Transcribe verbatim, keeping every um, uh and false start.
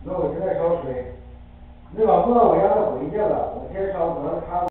那我现在烧水，那老婆我让他回去了，我先烧，可能他。